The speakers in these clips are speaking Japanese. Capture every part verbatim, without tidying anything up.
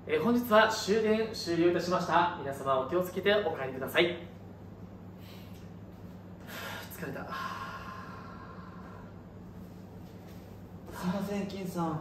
えー、本日は終電終了いたしました。皆様お気をつけてお帰りください。疲れた。 すいません、金さん。 はい。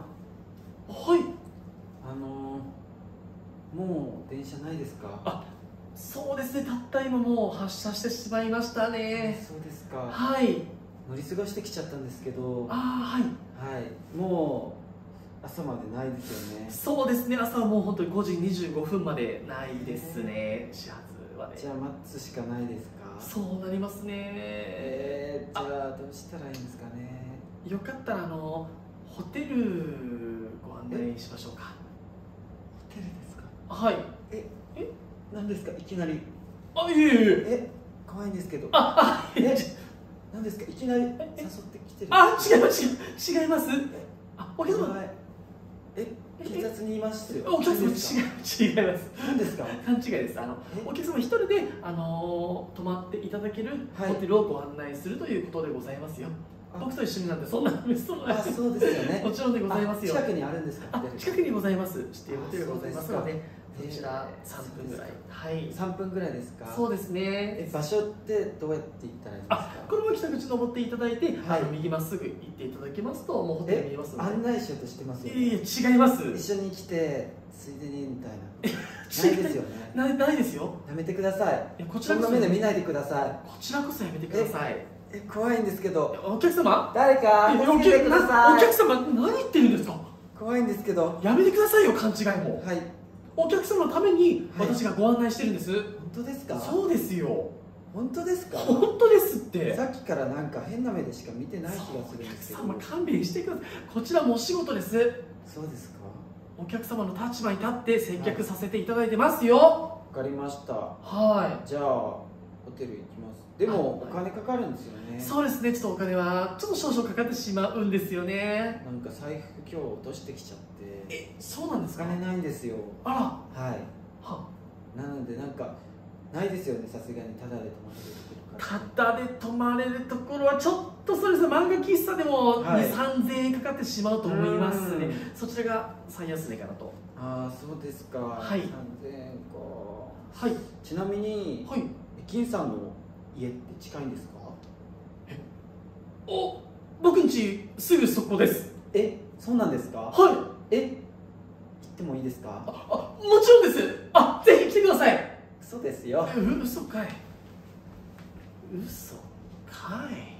あのー、もう電車ないですか？ あ、そうですね。たった今もう発車してしまいましたね。 そうですか。 はい。 乗り過ごしてきちゃったんですけど。 ああ、はい。 はい。もう朝までないですよね。 そうですね。朝はもう本当にごじにじゅうごふんまでないですね。始発はね。 じゃあ待つしかないですか？ そうなりますね。 えー、じゃあどうしたらいいんですかね。 よかったらあのホテルご案内しましょうか。 ホテルですか？ はい。 ええ何ですかいきなり。 あ、いえいえ。 え怖いんですけど。 あ、あ、 え何ですかいきなり誘ってきてる。 あ、違います違います。あ、お客様。 え警察にいますよ。 お客様違い違います。 何ですか？ 勘違いです。あのお客様一人であの泊まっていただけるホテルをご案内するということでございますよ。僕と一緒になんでそんなそんな。 あ、そうですよね。 もちろんでございますよ。 近くにあるんですか？ あ、近くにございます。指定ホテルがございますので。こちらさんぷんぐらい。はい。 さんぷんぐらいですか？ そうですね。 え、場所ってどうやって行ったらいいですか？ あ、これも北口登っていただいて、 はい、 右まっすぐ行っていただきますともうホテル見えますので。 案内しようとしてますよね。 いえいえ、違います。 一緒に来てついでにみたいな。ないですよね。 ないないですよ。 やめてください。 こちらこそそんな目で見ないでください。 こちらこそやめてください。 え、怖いんですけど。 お客様？ 誰か助けてください。 お客様何言ってるんですか？ 怖いんですけど。 やめてくださいよ、勘違いも。 はい。 お客様のために私がご案内してるんです。 本当ですか？ そうですよ。 本当ですか？ 本当ですって。 さっきからなんか変な目でしか見てない気がするんですけど。 お客様勘弁してください。こちらもお仕事です。 そうですか？ お客様の立場に立って接客させていただいてますよ。わかりました。 はい。 じゃあホテル行きます。でもお金かかるんですよね。 そうですね。ちょっとお金はちょっと少々かかってしまうんですよね。 なんか財布今日落としてきちゃって。 え、そうなんですか？ お金ないんですよ。 あら。 はい。 は。 なのでなんかないですよね。さすがにタダで泊まれるところ。 タダで泊まれるところはちょっとそうですね。漫画喫茶でもに、さんぜんえんかかってしまうと思いますね。そちらが最安値かなと。 ああ、そうですか。 はい。 さんぜんえんか。 はい。 ちなみに、 はい。 金さんの家って近いんですか？ え、お、僕ん家すぐそこです。 え、そうなんですか？ はい。 え、行ってもいいですか？ あ、あ、もちろんです。あ、ぜひ来てください。 嘘ですよ。 う、嘘かい。嘘かい。